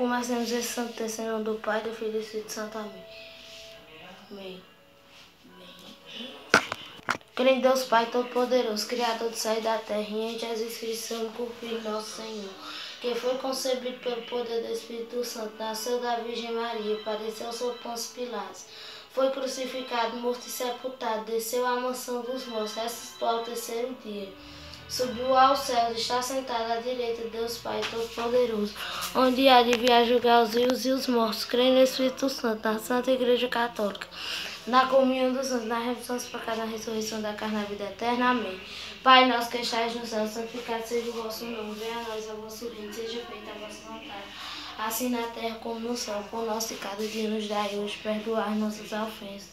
Comecemos esse santo texto em nome do Pai, do Filho e do Espírito Santo. Amém. Amém. Creio em Deus Pai Todo-Poderoso, Criador do céu e da terra, e em Jesus Cristo, seu único Filho, nosso Senhor, que foi concebido pelo poder do Espírito Santo, nasceu da Virgem Maria, padeceu sob Pôncio Pilatos, foi crucificado, morto e sepultado, desceu à mansão dos mortos, ressuscitou ao terceiro dia, subiu aos céus, está sentado à direita de Deus Pai Todo-Poderoso, onde há de vir a julgar os vivos e os mortos. Creio no Espírito Santo, na Santa Igreja Católica, na comunhão dos santos, na remissão dos pecados, na ressurreição da carne, na vida eterna. Amém. Pai nosso que estais no céu, santificado seja o vosso nome. Venha a nós o vosso reino, seja feita a vossa vontade, assim na terra como no céu. O pão nosso de cada dia nos dai hoje, perdoai nossas ofensas,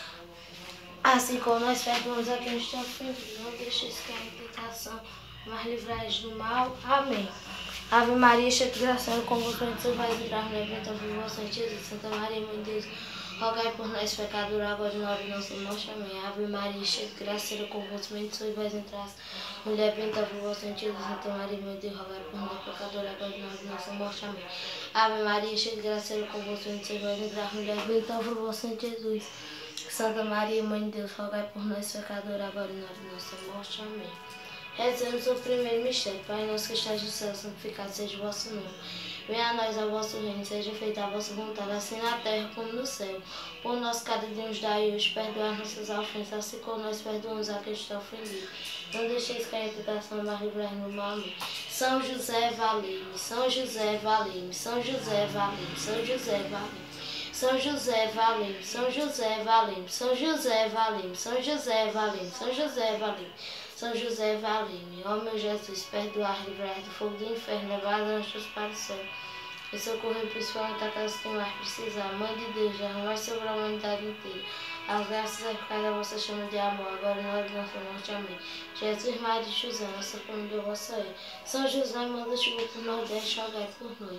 assim como nós perdoamos a quem nos tem ofendido. Não deixeis cair em tentação, mas livrai-nos do mal. Amém. Ave Maria, cheia de graça, o convosco, bendita sois vós entre as mulheres, bendito é o fruto do vosso ventre, Jesus. Santa Maria, Mãe de Deus, rogai por nós, pecadores, agora e na hora de nossa morte. Amém. Ave Maria, cheia de graça, o convosco, bendita sois vós entre as mulheres, bendito é o fruto do vosso ventre, Jesus. Santa Maria, Mãe de Deus, rogai por nós, pecadores, agora e na hora de nossa morte. Amém. Ave Maria, cheia de graça, o convosco, bendita sois vós entre as mulheres, bendito é o fruto do vosso ventre, Jesus. Santa Maria, Mãe de Deus, rogai por nós, pecadores, agora e na hora de nossa morte. Amém. Rezemos o primeiro mistério. Pai nosso que estás no céu, santificado seja o vosso nome. Venha a nós o vosso reino, seja feita a vossa vontade, assim na terra como no céu. O pão nosso cada dia nos dai hoje, perdoai as nossas ofensas, assim como nós perdoamos a quem está ofendido. Não deixeis cair em tentação, mas livrai-nos do mal. Amém. São José, valei-me. São José, valei-me. São José, valei-me. São José, valei-me. São José, valei-me. São José, valei-me. São José, valei-me. São José, valei-me. São José, valei-me. São José, valei-me. Ó meu Jesus, perdoai, livrai do fogo do inferno, levar as anjos para o céu e socorrer principalmente aquelas que mais precisar. Mãe de Deus, derramai sobre a humanidade inteira as graças eficazes da vossa chama de amor, agora e na hora de nossa morte. Amém. Jesus, Maria e José, nossa família, vossa é. São José, manda chuva por nós, deixa rogai por nós.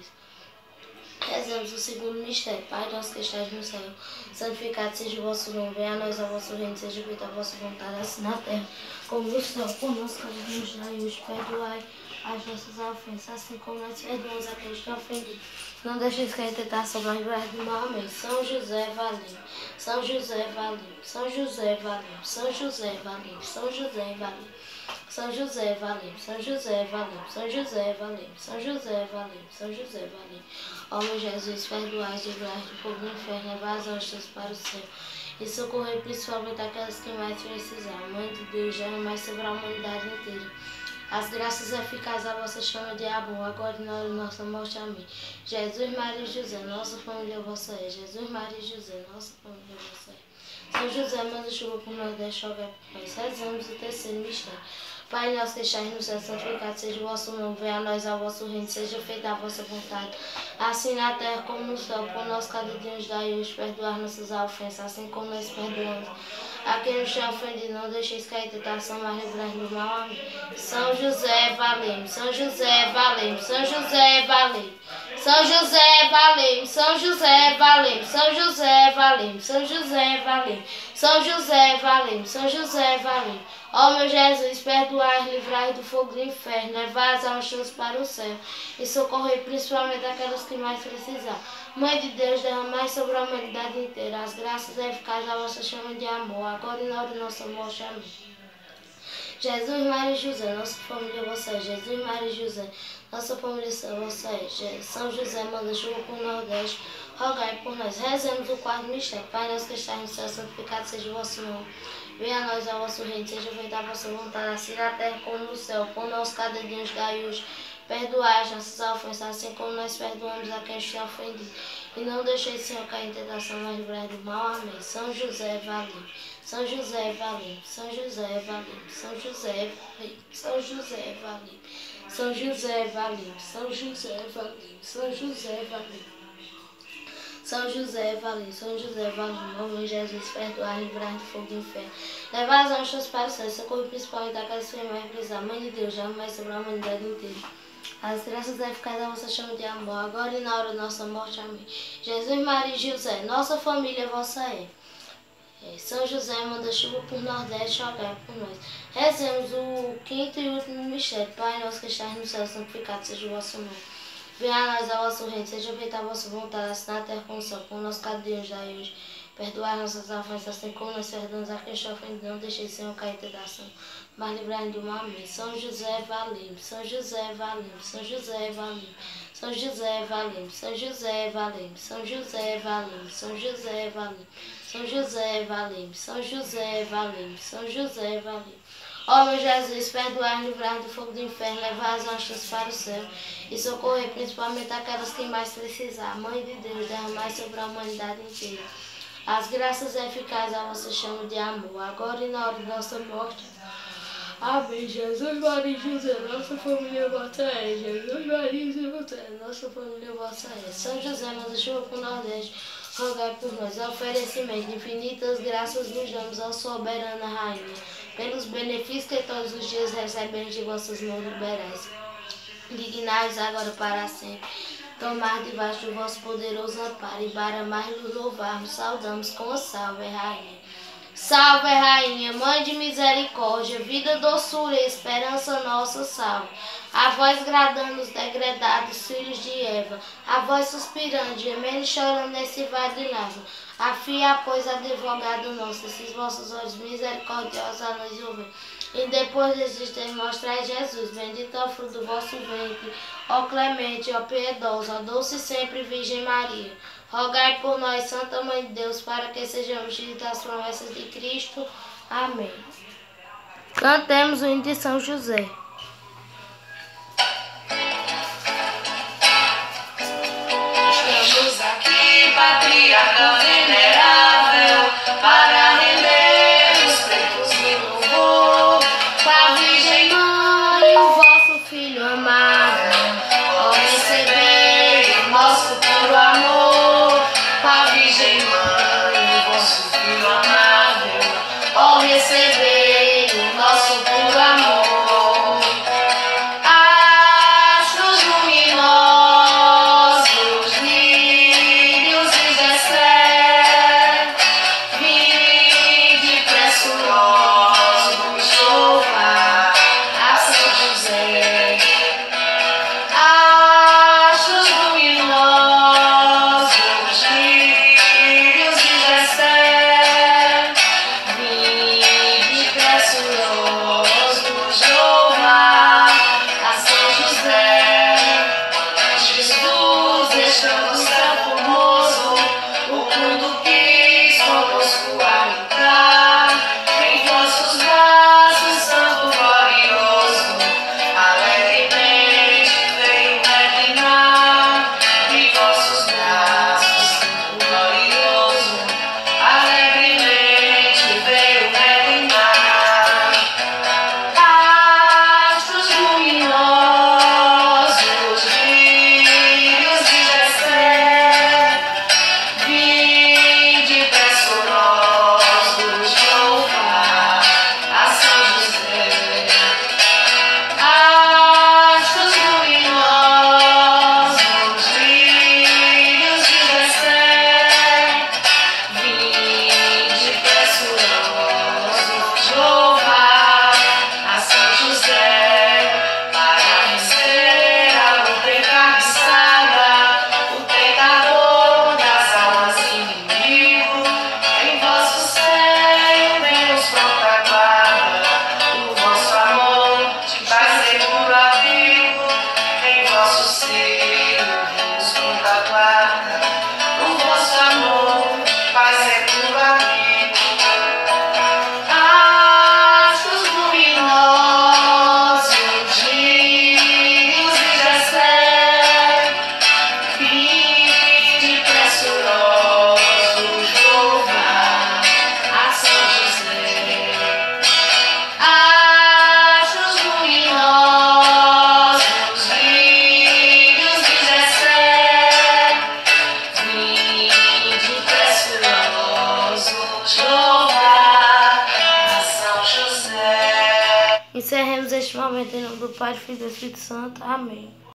Rezamos o segundo mistério. Pai nosso que estás no céu, santificado seja o vosso nome. Venha a nós o vosso reino, seja feita a vossa vontade, assim na terra como no céu. O nosso cada dia nos dai hoje, perdoai as nossas ofensas, assim como nós perdoamos a quem está ofendido. Não deixeis cair em tentação, mas livrai-nos do mal. Amém. São José, valei-me. São José, valei-me. São José, valei-me. São José, valei-me. São José, valei-me. São José, valei-me. São José, valei-me. São José, valei-me. São José, valei-me. São José, valei-me. Ó meu Jesus, perdoai, livrai do fogo do inferno, levai as almas para o céu e socorrei principalmente aquelas que mais precisarem. Mãe de Deus, derramai sobre a humanidade inteira as graças eficazes da vossa chama de amor, agora e na hora de nossa morte. Amém. Jesus, Maria e José, nossa família vossa é. Jesus, Maria e José, nossa família vossa é. São José, manda chuva por nós, deixa rogai por nós. Rezamos o terceiro mistério. Pai nosso que estais no céu, santificado seja o vosso nome. Venha a nós o vosso reino, seja feita a vossa vontade, assim na terra como no céu. O pão nosso cada dia nos dai hoje, perdoai nossas ofensas, assim como nós perdoamos a quem nos tem ofendido. Não deixeis cair em tentação, mas livrai-nos do mal. Amém. São José, valei-me. São José, valei-me. São José, valei-me. São José, valei-me. São José, valei-me. São José, valei-me. São José, valei-me. São José, valei-me. São José, valei-me. Ó meu Jesus, perdoai, livrai do fogo do inferno, levai as almas para o céu e socorrei principalmente aquelas que mais precisar. Mãe de Deus, derramai sobre a humanidade inteira as graças eficazes da vossa chama de amor, agora e na hora de nossa morte. Amém. Jesus, Maria e José, nossa família vossa é. Jesus, Maria e José, nossa família vossa é. São José, manda chuva por Nordeste, rogai por nós. Rezemos o quarto mistério. Pai nosso que estás no céu, santificado seja o vosso nome. Venha a nós o vosso reino, seja feita a vossa vontade, assim na terra como no céu. O pão nosso cada dia nos dai hoje. Perdoai as nossas ofensas, assim como nós perdoamos a quem nos tem ofendido. E não deixeis, Senhor, cair em tentação, mas livrai do mal. Amém. São José, valei-me. São José, valei-me. São José, valei-me. São José, valei-me. São José, valei-me. São José, valei-me. São José, valei-me. São José, valei-me. São José, valei-me. São José, valei-me. Ó meu Jesus, perdoai, livrai do fogo do inferno. Levai as almas para o céu, socorre principalmente daquelas que mais precisar. Mãe de Deus, jamais sobre a humanidade inteira as graças eficazes da vossa chama de amor, agora e na hora da nossa morte. Amém. Jesus, Maria e José, nossa família vossa é. São José, manda chuva por Nordeste, rogai por nós. Rezemos o quinto e último mistério. Pai nosso que estás no céu, santificado seja o vosso nome. Venha a nós a vosso reino, seja feita a vossa vontade, assim na terra como no céu. Pão nosso cada dia nos dai hoje. Perdoai nossas ofensas, assim como nós perdoamos a quem nos ofende. Não deixeis, Senhor, cair em tentação, mas livrai-nos do mal. Amém. São José, valei-me. São José, valei-me. São José, valei-me. São José, valei-me. São José, valei-me. São José, valei-me. São José, valei-me. São José, valei-me. São José, valei-me. São José, valei-me. Ó meu Jesus, perdoai, livrai do fogo do inferno, levai as almas para o céu e socorrer principalmente aquelas que mais precisar. Mãe de Deus, derramai sobre a humanidade inteira as graças eficazes a vossa chama de amor, agora e na hora de nossa morte. Amém. Jesus, Maria e José, nossa família vossa é. Jesus, Maria e José, nossa família vossa é. São José, manda chuva para o Nordeste, rogai por nós. Oferecimento de infinitas graças nos damos ao soberana Rainha, pelos benefícios que todos os dias recebemos de vossas mãos liberais. Dignai-vos agora para sempre. Tomar debaixo do vosso poderoso amparo e para mais nos louvarmos, saudamos com a salve, Rainha. Salve, Rainha, Mãe de misericórdia, vida, doçura e esperança nossa, salve. A vós gradando os degredados filhos de Eva, a vós suspirando, gemendo e chorando nesse vale de Lázaro. Afia, pois, advogado nosso, esses vossos olhos misericordiosos a nos ouvir. E depois desses tempos mostrai Jesus, bendito é o fruto do vosso ventre, ó clemente, ó piedosa, ó doce sempre Virgem Maria. Rogai por nós, Santa Mãe de Deus, para que sejamos dignos das promessas de Cristo. Amém. Cantemos o hino de São José. Estamos aqui, patriarca venerável, para render os peitos de louvor, com a Virgem Mãe, o vosso Filho amado, ó receber o nosso puro amor. com a Virgem Mãe, O vosso Filho amável, ó receber o nosso puro amor. Astros luminosos, lírios e gestés, vinde pressurosos louvar a São José. Astros luminosos, lírios e gestés, vinde pressurosos louvar a São José. Jesus, deixando o céu formoso, o mundo quis conosco habitar. Em vossos braços, Santo glorioso, alegremente veio reclinar. Em vossos braços, Santo glorioso, alegremente veio reclinar. Astros luminosos, lírios e gestés, vinde pressurosos louvar a São José. Astros luminosos, lírios e gestés, vinde pressurosos louvar a São José, para receber a luta encarniçada, o pecador das almas inimigo. Em vosso seio vemos pronta guarda, o vosso amor de paz seguro abrigo. Em vosso seio vemos pronta guarda, o vosso amor de paz seguro abrigo. Astros luminosos, lírios e gestés, vinde pressurosos louvar a São José. Astros luminosos, lírios e gestés, vinde pressurosos louvar a São José. encerremos este momento em nome do Pai, do Filho e do Espírito Santo. Amém.